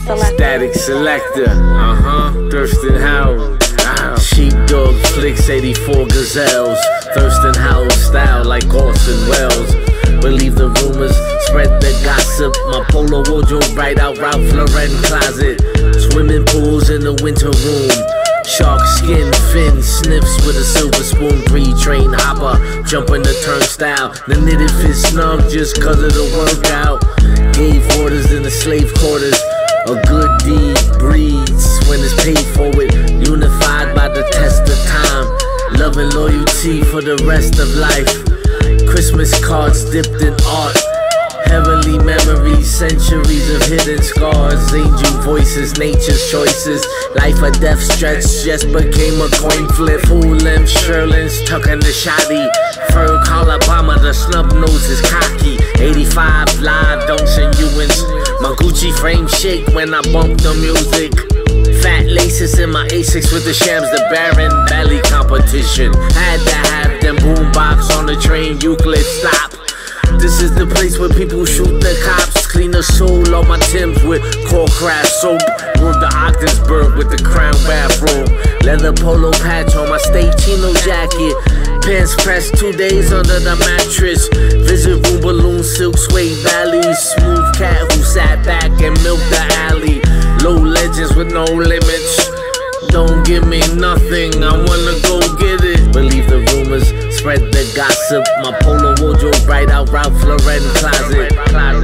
Static Selector, Thurston Howell. Sheepdog Flicks, 84 Gazelles. Thurston Howell style like Orson Welles. Believe the rumors, spread the gossip. My polo wardrobe right out Ralph Lauren closet. Swimming pools in the winter room. Shark skin, fin, sniffs with a silver spoon. Pre-train hopper, jumping the turnstile. The knitted fit snug just cause of the workout. Gave orders in the slave quarters. A good deed breeds when it's paid forward. Unified by the test of time. Love and loyalty for the rest of life. Christmas cards dipped in art. Heavenly memories, centuries of hidden scars. Angel voices, nature's choices. Life or death stretch just became a coin flip. Full length Sherlins, tucking the shoddy. Fur collar bomber, the snub nose is cocky. 85 live dunks and Ewins. My Gucci frame shake when I bump the music. Fat laces in my Asics with the shams, the Baron Belly competition. Had to have them boombox on the train, Euclid stop. This is the place where people shoot the cops. Clean the soul on my Timbs with core craft soap. Rode the Ogdensburg with the crown bathrobe. Leather polo patch on my state chino jacket. Pants pressed 2 days under the mattress. Visit room balloon, silk suede valleys. Smooth cat who sat back and milked the alley. Low legends with no limits. Don't give me nothing, I wanna go get it. Believe the rumors, spread the gossip. My polo wardrobe right out Ralph Lauren closet.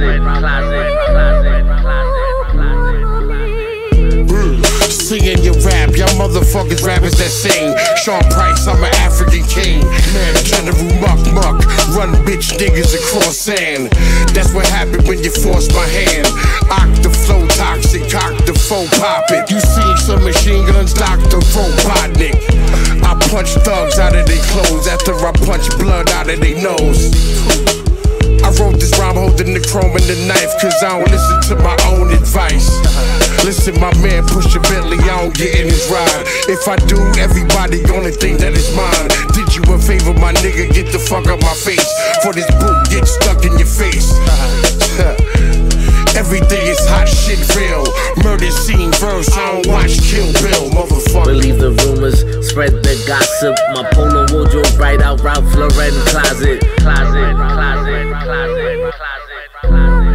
Singing your rap, y'all motherfuckers rappers that sing. Sean Price, I'm an African king. Man, General Muck, run bitch niggas across sand. That's what happened when you forced my hand. Octa flow toxic, cock the foe pop it. You seen some machine guns, Dr. Robotnik. I punch thugs out of their clothes after I punch blood out of their nose. I wrote this rhyme holding the chrome and the knife, cause I don't listen to my own advice. Listen, my man, push your Bentley, I don't get in his ride. If I do, everybody gonna think that it's mine. Did you a favor, my nigga, get the fuck out my face. For this boot get stuck in your face. Everything is hot shit real. Murder scene verse, I don't watch Kill Bill, motherfucker. Believe the rumors, spread the gossip. My polo wardrobe right out Ralph Lauren closet.